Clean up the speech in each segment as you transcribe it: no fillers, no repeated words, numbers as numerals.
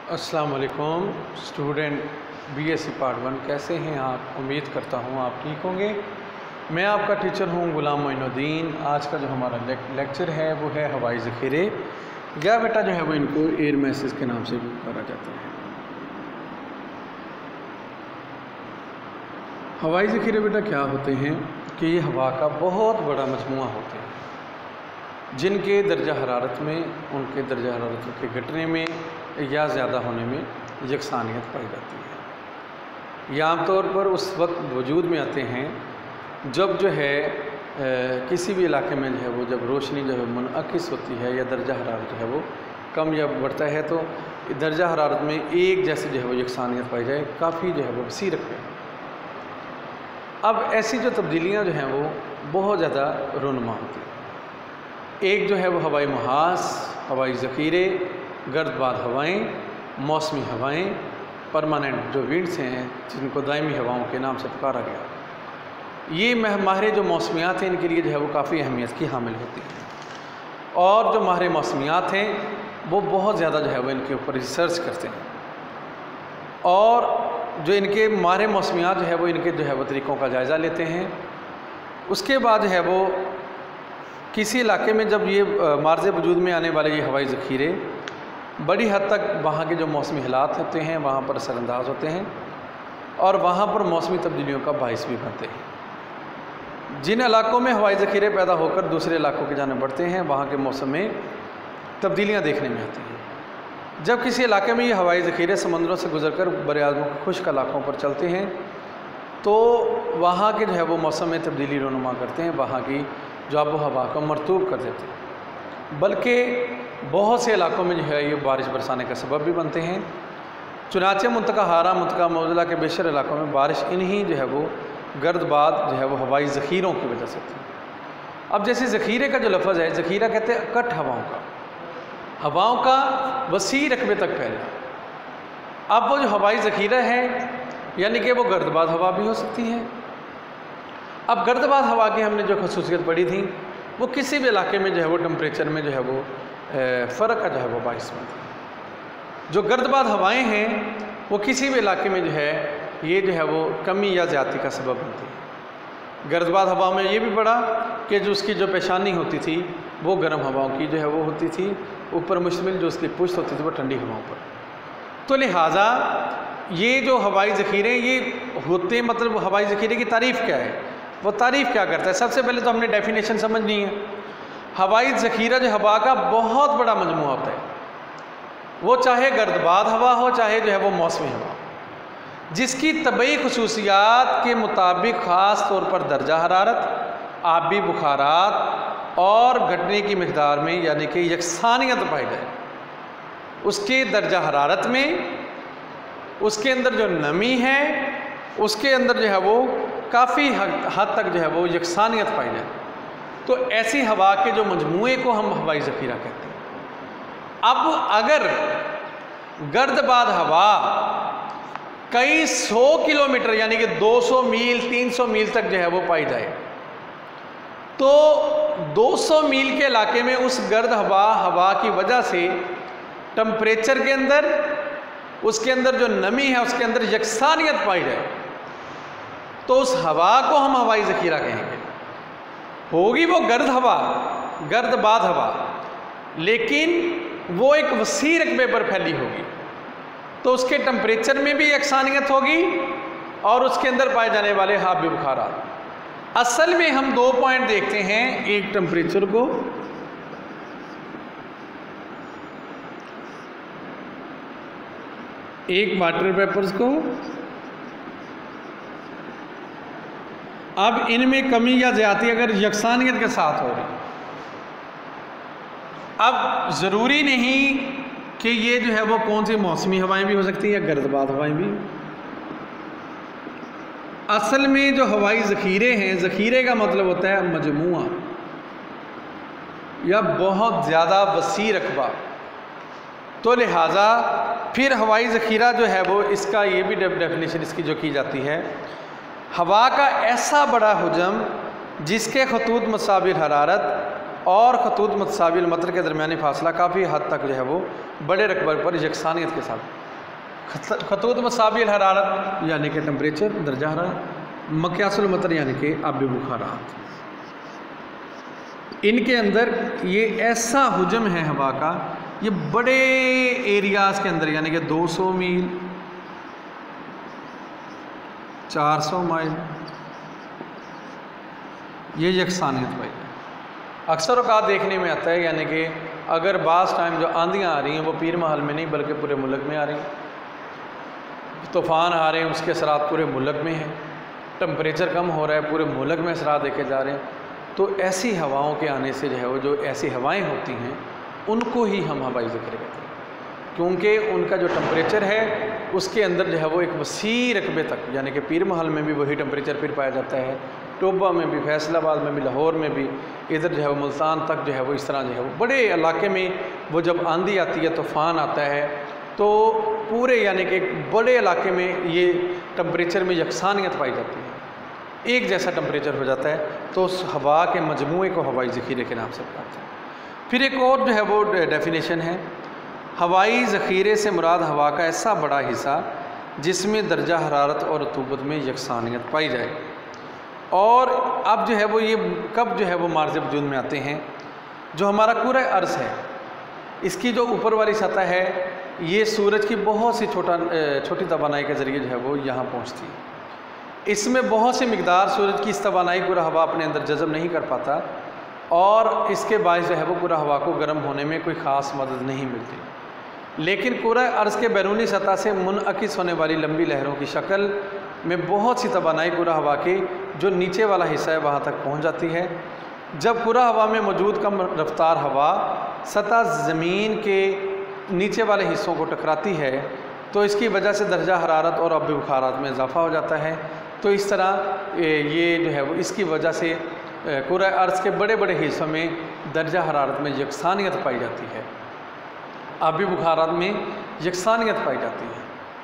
अस्सलाम वालेकुम student BSc part 1। कैसे हैं आप? उम्मीद करता हूं आप ठीक होंगे। मैं आपका टीचर हूं गुलाम मोइनुद्दीन। आज का जो हमारा लेक्चर है वो है हवाई ज़ख़ीरे, या बेटा जो है वो इनको एयर मैसेज के नाम से भी पुकारा जाता है। हवाई ज़ख़ीरे बेटा क्या होते हैं कि ये हवा का बहुत बड़ा मजमुआ होते हैं, जिनके दर्जा हरारत में, उनके दर्जा हरारत के घटने में या ज़्यादा होने में यकसानियत पाई जाती है। ये आमतौर पर उस वक्त वजूद में आते हैं जब जो है किसी भी इलाके में जो है वो जब रोशनी जो है मुनअक्किस होती है या दर्जा हरारत जो है वो कम या बढ़ता है, तो दर्जा हरारत में एक जैसे जो है वो यकसानियत पाई जाए, काफ़ी जो है वो वसी रखते हैं। अब ऐसी जो तब्दीलियाँ जो हैं वो बहुत ज़्यादा रोनुमा होती हैं। एक जो है वो हवाई महास, हवाई ज़ख़ीरे, गर्दबाद हवाएं, मौसमी हवाएं, परमानेंट जो विंड्स हैं जिनको दायमी हवाओं के नाम से पुकारा गया। ये माहिर जो मौसमियात हैं इनके लिए जो है वो काफ़ी अहमियत की हामिल होती हैं, और जो माहिर मौसमियात हैं वो बहुत ज़्यादा जो है वो इनके ऊपर रिसर्च करते हैं, और जो इनके माहिर मौसमियात जो है वो इनके जो है वो तरीक़ों का जायज़ा लेते हैं। उसके बाद जो है वो किसी इलाके में जब ये मार्ज़ वजूद में आने वाले ये हवाई ज़ख़ीरे बड़ी हद तक वहाँ के जो मौसमी हालात होते हैं वहाँ पर असरअंदाज होते हैं, और वहाँ पर मौसमी तब्दीलियों का बाइस भी बनते हैं। जिन इलाकों में हवाई ज़ख़ीरे पैदा होकर दूसरे इलाकों की जाने बढ़ते हैं, वहाँ के मौसम में तब्दीलियाँ देखने में आती हैं। जब किसी इलाके में ये हवाई ज़ख़ीरे समंदरों से गुजरकर बरआज़मों के खुश्क इलाकों पर चलते हैं, तो वहाँ के जो है वो मौसम में तब्दीली रोनुमा करते हैं, वहाँ की जो आबो हवा को मरतूब कर देते हैं। बल्कि बहुत से इलाकों में जो है ये बारिश बरसाने का सबब भी बनते हैं। चुनाचे मुंतका हारा, मुंतका मौजला के बेशर इलाकों में बारिश इन्हीं जो है वो गर्दबाद जो है वो हवाई ज़ख़ीरों की वजह से होती है। अब जैसे ज़ख़ीरे का जो लफ्ज़ है, ज़ख़ीरा कहते हैं अकट हवाओं का वसी रकबे तक फैलना। अब वो जो हवाई ज़ख़ीरा है यानी कि वो गर्दबाद हवा भी हो सकती है। अब गर्दबाद हवा की हमने जो खसूसियत पढ़ी थी वो किसी भी इलाके में जो है वो टेम्परेचर में जो है वो फ़र्क का जो है वो बाइस बनती है। जो गर्दबाद हवाएं हैं वो किसी भी इलाके में जो है ये जो है वो कमी या ज़्यादती का सबब बनती है। गर्दबाद हवा में ये भी पड़ा कि जो उसकी जो पेशानी होती थी वो गर्म हवाओं की जो है वो होती थी, ऊपर मुश्तमिल जो उसकी पुश्त होती थी वो ठंडी हवाओं पर। तो लिहाजा ये जो हवाई ज़ख़ीरे ये होते, मतलब हवाई ज़ख़ीरे की तारीफ़ क्या है, वो तारीफ़ क्या करता है? सबसे पहले तो हमने डेफिनेशन समझनी है। हवाई ज़ख़ीरा जो हवा का बहुत बड़ा मजमुआ होता है, वो चाहे गर्दबाद हवा हो चाहे जो है वो मौसमी हवा, जिसकी तबई खसूसियात के मुताबिक ख़ास तौर पर दर्जा हरारत, आबी बुखारात और घटने की मकदार में यानी कि यकसानियत पाई जाए। उसके दर्जा हरारत में, उसके अंदर जो नमी है, उसके अंदर जो है वो काफ़ी हद तक जो है वो यकसानियत पाई जाए, तो ऐसी हवा के जो मजमूए को हम हवाई ज़ख़ीरा कहते हैं। अब अगर गर्दबाद हवा कई 100 किलोमीटर यानी कि 200 मील 300 मील तक जो है वो पाई जाए, तो 200 मील के इलाके में उस गर्द हवा की वजह से टेम्परेचर के अंदर, उसके अंदर जो नमी है उसके अंदर यकसानियत पाई जाए, तो उस हवा को हम हवाई ज़ख़ीरा कहेंगे। होगी वो गर्द हवा, गर्दबाद हवा, लेकिन वो एक वसी रकबे पर फैली होगी, तो उसके टेम्परेचर में भी यकसानियत होगी और उसके अंदर पाए जाने वाले आबी बुखारात। असल में हम 2 पॉइंट देखते हैं, एक टेम्परेचर को, एक वाटर वेपर्स को। अब इनमें कमी या ज़्यादती अगर यकसानियत के साथ हो रही, अब ज़रूरी नहीं कि ये जो है वो कौन सी मौसमी हवाएं भी हो सकती हैं या गर्दबाद हवाएं भी। असल में जो हवाई ज़ख़ीरे हैं, ज़ख़ीरे का मतलब होता है मजमुआ या बहुत ज़्यादा वसी रकबा। तो लिहाजा फिर हवाई ज़ख़ीरा जो है वो इसका ये भी डेफिनेशन इसकी जो की जाती है, हवा का ऐसा बड़ा हुजम जिसके खतूत मुसाबिर हरारत और खतूत मुतसाविल मतर के दरमियानी फासला काफ़ी हद तक जो है वो बड़े रकबे पर यकसानियत के साथ। खतूत मुतसाविल हरारत यानी कि टेम्परेचर, दर्जा हरारत, मक़यासुल मतर यानी कि आबी बुखारात, इनके अंदर ये ऐसा हुजम है हवा का, ये बड़े एरियाज़ के अंदर यानी कि 200 मील, 400 माइल ये यकसानियत पाई है। अक्सर औक़ात देखने में आता है यानी कि अगर बाज़ टाइम जो आंधियाँ आ रही हैं वो पीर महल में नहीं बल्कि पूरे मुल्क में आ रही हैं, तूफ़ान आ रहे हैं, उसके असरात पूरे मुल्क में हैं, टेम्परेचर कम हो रहा है, पूरे मुल्क में असरात देखे जा रहे हैं। तो ऐसी हवाओं के आने से जो है वो जो ऐसी हवाएं होती हैं उनको ही हम हवाई ज़ख़ीरे कहते हैं, क्योंकि उनका जो टेम्परेचर है उसके अंदर जो है वो एक वसी रकबे तक, यानी कि पीर महल में भी वही टेम्परेचर फिर पाया जाता है, टोबा में भी, फैसलाबाद में भी, लाहौर में भी, इधर जो है वो मुल्तान तक जो है वो इस तरह जो है वो बड़े इलाके में वो जब आंधी आती है, तूफ़ान आता है, तो पूरे यानी कि बड़े इलाके में ये टेम्परेचर में यकसानियत पाई जाती है, एक जैसा टेम्परेचर हो जाता है। तो उस हवा के मजमूए को हवाई ज़ख़ीरे के नाम से कहते हैं। फिर एक और जो है वो डेफिनेशन है, हवाई ज़ख़ीरे से मुराद हवा का ऐसा बड़ा हिस्सा जिसमें दर्जा हरारत और रतूबत में यकसानियत पाई जाए। और अब जो है वो ये कब जो है वो मार्ज़ वजूद में आते हैं, जो हमारा पूरा अर्ज़ है इसकी जो ऊपर वाली सतह है ये सूरज की बहुत सी छोटी तवानाई के ज़रिए जो है वो यहाँ पहुँचती है। इसमें बहुत सी मिकदार सूरज की इस तवानाई पूरा हवा अपने अंदर जज़ब नहीं कर पाता और इसके बायस जो है वो पूरा हवा को गर्म होने में कोई ख़ास मदद नहीं मिलती। लेकिन पूरा अर्ज़ के बैरूनी सतह से मुनअकिस होने वाली लंबी लहरों की शक्ल में बहुत सी तवानाई पूरा हवा के जो नीचे वाला हिस्सा है वहाँ तक पहुँच जाती है। जब पूरा हवा में मौजूद कम रफ्तार हवा सतह ज़मीन के नीचे वाले हिस्सों को टकराती है तो इसकी वजह से दर्जा हरारत और आबी बुखारात में इजाफ़ा हो जाता है। तो इस तरह ये जो है वो इसकी वजह से पूरा अर्ज़ के बड़े बड़े हिस्सों में दर्जा हरारत में यकसानियत पाई जाती है, आबी बुखारात में यकसानियत पाई जाती है।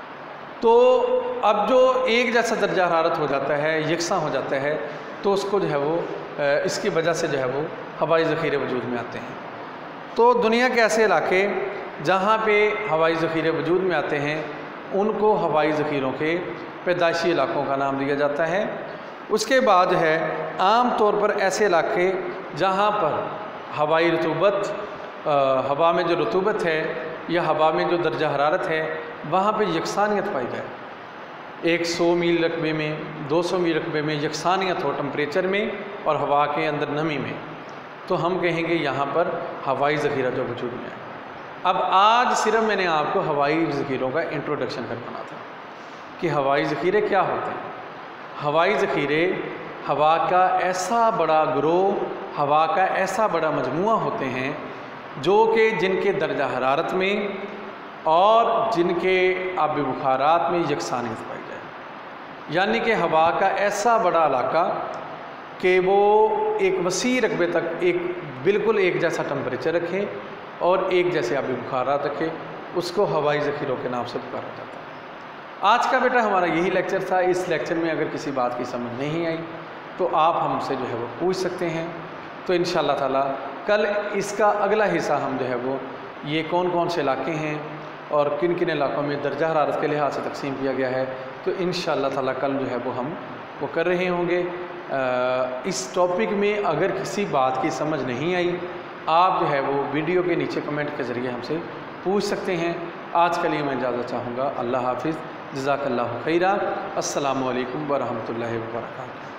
तो अब जो एक जैसा दर्जा हरारत हो जाता है, यकसा हो जाता है, तो उसको जो है वो इसकी वजह से जो है वो हवाई ज़ख़ीरे वजूद में आते हैं। तो दुनिया के ऐसे इलाके जहाँ पे हवाई ज़ख़ीरे वजूद में आते हैं उनको हवाई ज़ख़ीरों के पैदाइशी इलाकों का नाम दिया जाता है। उसके बाद है आम तौर पर ऐसे इलाके जहाँ पर हवाई रतूबत, हवा में जो रतूबत है या हवा में जो दर्जा हरारत है वहाँ पे यकसानियत पाई जाए। 100 मील रकबे में, 200 मील रकबे में यकसानियत हो टेम्परेचर में और हवा के अंदर नमी में, तो हम कहेंगे यहाँ पर हवाई ज़ख़ीरा जो वजूद में है। अब आज सिर्फ मैंने आपको हवाई ज़ख़ीरों का इंट्रोडक्शन करवाना था कि हवाई ज़ख़ीरे क्या होते हैं। हवाई ज़ख़ीरे हवा का ऐसा बड़ा ग्रोह, हवा का ऐसा बड़ा मजमुआ होते हैं जो कि जिनके दर्जा हरारत में और जिनके आबी बुखारात में यकसानियत पाई जाए, यानी कि हवा का ऐसा बड़ा इलाका कि वो एक वसी रकबे तक एक बिल्कुल एक जैसा टेम्परेचर रखे और एक जैसे आबी बुखारात रखे, उसको हवाई ज़ख़ीरों के नाम से पुकारा जाता है। आज का बेटा हमारा यही लेक्चर था। इस लेक्चर में अगर किसी बात की समझ नहीं आई तो आप हमसे जो है वो पूछ सकते हैं। तो इंशाअल्लाह ताला कल इसका अगला हिस्सा हम जो है वो ये कौन कौन से इलाके हैं और किन किन इलाकों में दर्जा हरारत के लिहाज से तकसीम किया गया है, तो इंशाअल्लाह ताला कल जो है वो हम वो कर रहे होंगे। इस टॉपिक में अगर किसी बात की समझ नहीं आई, आप जो है वो वीडियो के नीचे कमेंट के ज़रिए हमसे पूछ सकते हैं। आज के लिए मैं इजाज़त चाहूँगा। अल्लाह हाफ़िज़, जज़ाकल्लाहु खैरा। अस्सलामु अलैकुम व रहमतुल्लाहि व बरकातुहू।